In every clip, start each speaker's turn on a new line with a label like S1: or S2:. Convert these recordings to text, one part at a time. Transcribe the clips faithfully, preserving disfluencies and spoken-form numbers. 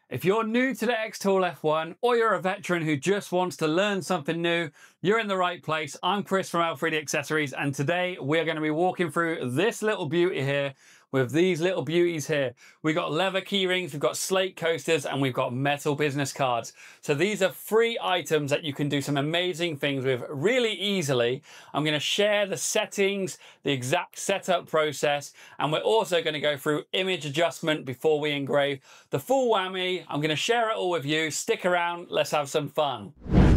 S1: If you're new to the xTool F one or you're a veteran who just wants to learn something new, you're in the right place. I'm Chris from L three D Accessories, and today we're going to be walking through this little beauty here with these little beauties here. We've got leather keyrings, we've got slate coasters, and we've got metal business cards. So these are free items that you can do some amazing things with really easily. I'm going to share the settings, the exact setup process, and we're also going to go through image adjustment before we engrave. The full whammy. I'm going to share it all with you. Stick around, let's have some fun.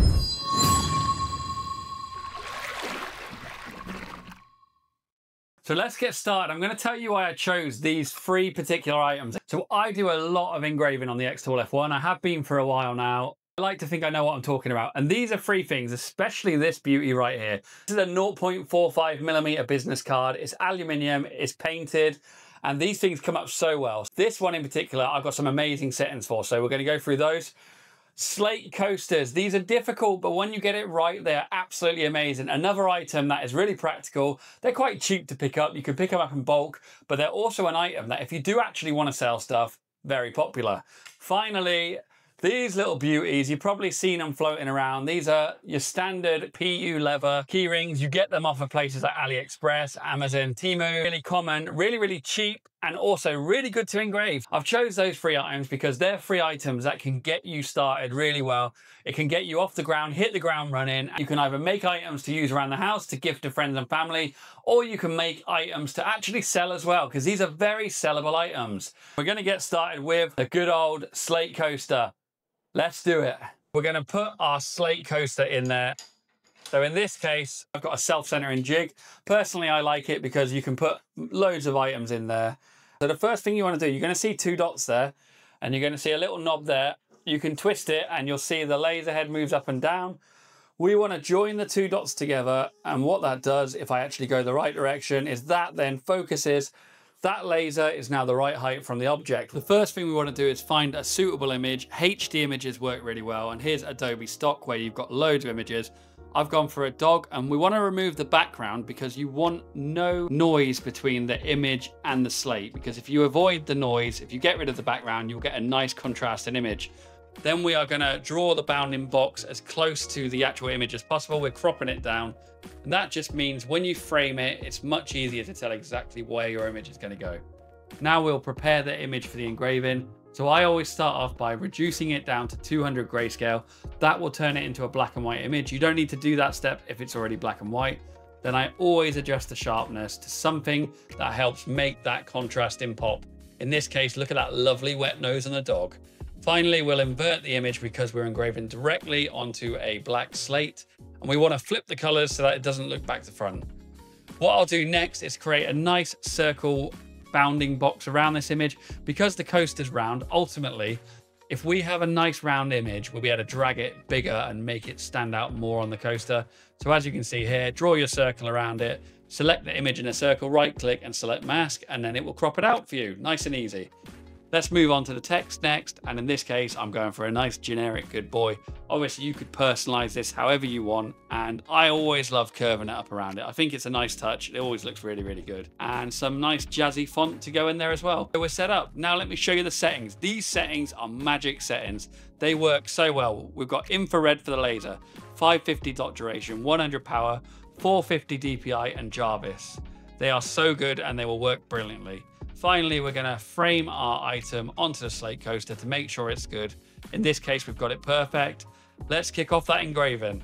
S1: So let's get started. I'm going to tell you why I chose these three particular items. So I do a lot of engraving on the xTool F one. I have been for a while now. I like to think I know what I'm talking about. And these are three things, especially this beauty right here. This is a zero point four five millimeter business card. It's aluminium, it's painted, and these things come up so well. This one in particular, I've got some amazing settings for, so we're going to go through those. Slate coasters, these are difficult, but when you get it right, they're absolutely amazing. Another item that is really practical. They're quite cheap to pick up. You can pick them up in bulk, but they're also an item that if you do actually want to sell stuff, very popular. Finally, these little beauties, you've probably seen them floating around. These are your standard P U leather keyrings. You get them off of places like AliExpress, Amazon, Temu. Really common, really, really cheap, and also really good to engrave. I've chose those three items because they're free items that can get you started really well. It can get you off the ground, hit the ground running. You can either make items to use around the house to gift to friends and family, or you can make items to actually sell as well, because these are very sellable items. We're gonna get started with the good old slate coaster. Let's do it. We're going to put our slate coaster in there. So in this case, I've got a self-centering jig. Personally, I like it because you can put loads of items in there. So the first thing you want to do, you're going to see two dots there, and you're going to see a little knob there. You can twist it and you'll see the laser head moves up and down. We want to join the two dots together, and what that does, if I actually go the right direction, is that then focuses. That laser is now the right height from the object. The first thing we want to do is find a suitable image. H D images work really well, and here's Adobe Stock where you've got loads of images. I've gone for a dog, and we want to remove the background because you want no noise between the image and the slate, because if you avoid the noise, if you get rid of the background, you'll get a nice contrasting image. Then we are going to draw the bounding box as close to the actual image as possible. We're cropping it down. And that just means when you frame it, it's much easier to tell exactly where your image is going to go. Now we'll prepare the image for the engraving. So I always start off by reducing it down to two hundred grayscale. That will turn it into a black and white image. You don't need to do that step if it's already black and white. Then I always adjust the sharpness to something that helps make that contrasting pop. In this case, look at that lovely wet nose on the dog. Finally, we'll invert the image because we're engraving directly onto a black slate, and we want to flip the colors so that it doesn't look back to front. What I'll do next is create a nice circle bounding box around this image. Because the coaster's round, ultimately, if we have a nice round image, we'll be able to drag it bigger and make it stand out more on the coaster. So as you can see here, draw your circle around it, select the image in a circle, right click and select mask, and then it will crop it out for you. Nice and easy. Let's move on to the text next, and in this case, I'm going for a nice generic good boy. Obviously, you could personalize this however you want, and I always love curving it up around it. I think it's a nice touch. It always looks really, really good. And some nice jazzy font to go in there as well. So we're set up. Now let me show you the settings. These settings are magic settings. They work so well. We've got infrared for the laser, five fifty dot duration, one hundred power, four fifty D P I, and Jarvis. They are so good and they will work brilliantly. Finally, we're going to frame our item onto the slate coaster to make sure it's good. In this case, we've got it perfect. Let's kick off that engraving.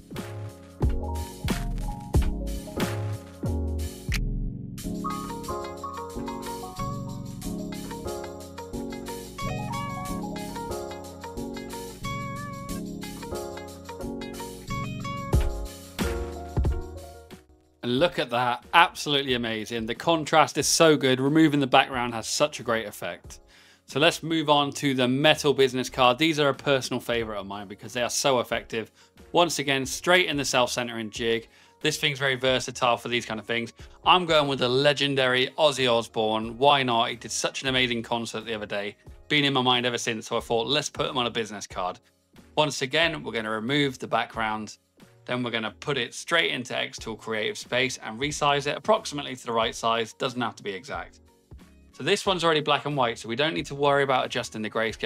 S1: And look at that, absolutely amazing. The contrast is so good. Removing the background has such a great effect. So let's move on to the metal business card. These are a personal favorite of mine because they are so effective. Once again, straight in the self-centering jig. This thing's very versatile for these kind of things. I'm going with the legendary Ozzy Osbourne. Why not? He did such an amazing concert the other day. Been in my mind ever since, so I thought, let's put him on a business card. Once again, we're going to remove the background. Then we're going to put it straight into xTool Creative Space and resize it approximately to the right size. Doesn't have to be exact. So this one's already black and white, so we don't need to worry about adjusting the grayscale.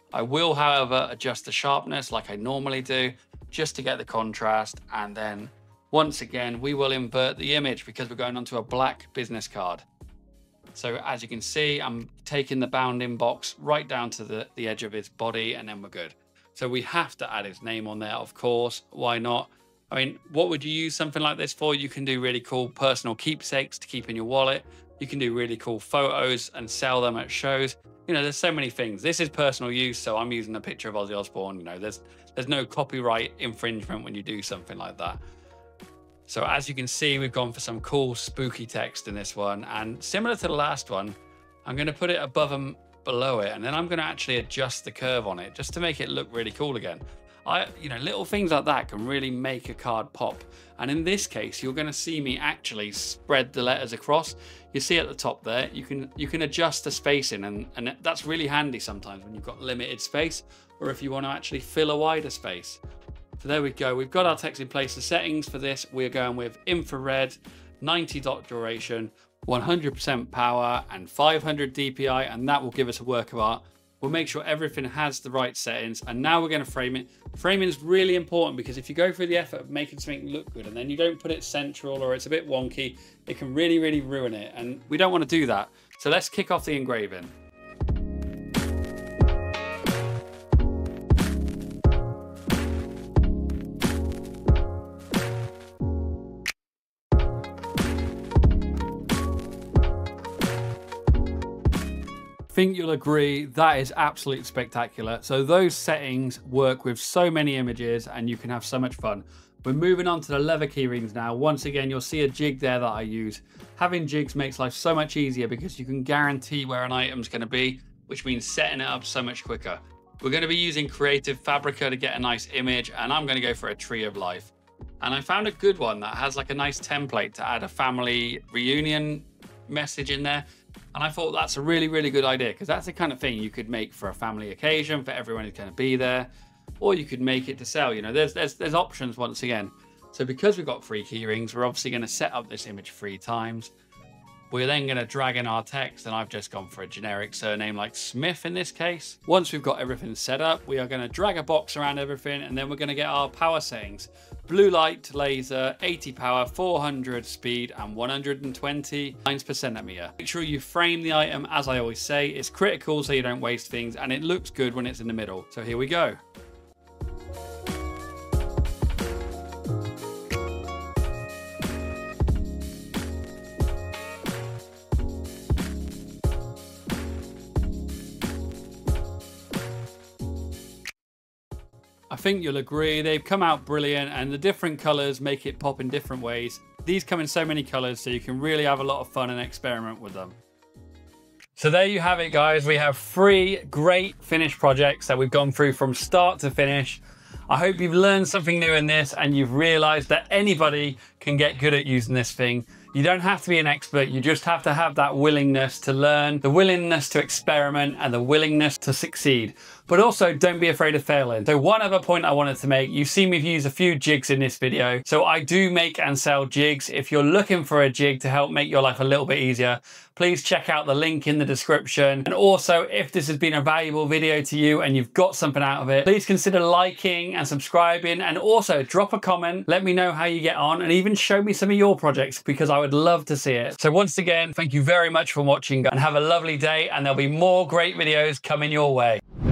S1: I will, however, adjust the sharpness like I normally do, just to get the contrast. And then once again, we will invert the image because we're going onto a black business card. So as you can see, I'm taking the bounding box right down to the, the edge of his body, and then we're good. So we have to add his name on there, of course. Why not? I mean, what would you use something like this for? You can do really cool personal keepsakes to keep in your wallet. You can do really cool photos and sell them at shows. You know, there's so many things. This is personal use, so I'm using a picture of Ozzy Osbourne. You know, there's there's no copyright infringement when you do something like that. So as you can see, we've gone for some cool spooky text in this one, and similar to the last one, I'm going to put it above and below it, and then I'm going to actually adjust the curve on it just to make it look really cool again. I, you know, little things like that can really make a card pop. And in this case, you're going to see me actually spread the letters across. You see at the top there, you can you can adjust the spacing, and, and that's really handy sometimes when you've got limited space, or if you want to actually fill a wider space. So there we go. We've got our text in place. The settings for this, we're going with infrared, ninety dot duration, one hundred percent power, and five hundred D P I, and that will give us a work of art. We'll make sure everything has the right settings, and now we're going to frame it. Framing is really important because if you go through the effort of making something look good and then you don't put it central or it's a bit wonky, it can really, really ruin it, and we don't want to do that. So let's kick off the engraving. I think you'll agree that is absolutely spectacular. So those settings work with so many images and you can have so much fun. We're moving on to the leather keyrings now. Once again, you'll see a jig there that I use. Having jigs makes life so much easier because you can guarantee where an item's going to be, which means setting it up so much quicker. We're going to be using Creative Fabrica to get a nice image, and I'm going to go for a tree of life. And I found a good one that has like a nice template to add a family reunion message in there. And I thought that's a really, really good idea because that's the kind of thing you could make for a family occasion for everyone who's going to be there, or you could make it to sell. You know, there's there's there's options once again. So because we've got three keyrings, we're obviously going to set up this image three times. We're then going to drag in our text, and I've just gone for a generic surname like Smith in this case. Once we've got everything set up, we are going to drag a box around everything, and then we're going to get our power settings. Blue light, laser, eighty power, four hundred speed, and one hundred twenty lines per centimeter. Make sure you frame the item, as I always say. It's critical so you don't waste things, and it looks good when it's in the middle. So here we go. I think you'll agree they've come out brilliant, and the different colors make it pop in different ways. These come in so many colors, so you can really have a lot of fun and experiment with them. So there you have it, guys. We have three great finished projects that we've gone through from start to finish. I hope you've learned something new in this and you've realized that anybody can get good at using this thing. You don't have to be an expert, you just have to have that willingness to learn, the willingness to experiment, and the willingness to succeed. But also, don't be afraid of failing. So one other point I wanted to make, you've seen me use a few jigs in this video. So I do make and sell jigs. If you're looking for a jig to help make your life a little bit easier, please check out the link in the description. And also, if this has been a valuable video to you and you've got something out of it, please consider liking and subscribing, and also drop a comment. Let me know how you get on, and even show me some of your projects because I would love to see it. So once again, thank you very much for watching, and have a lovely day, and there'll be more great videos coming your way.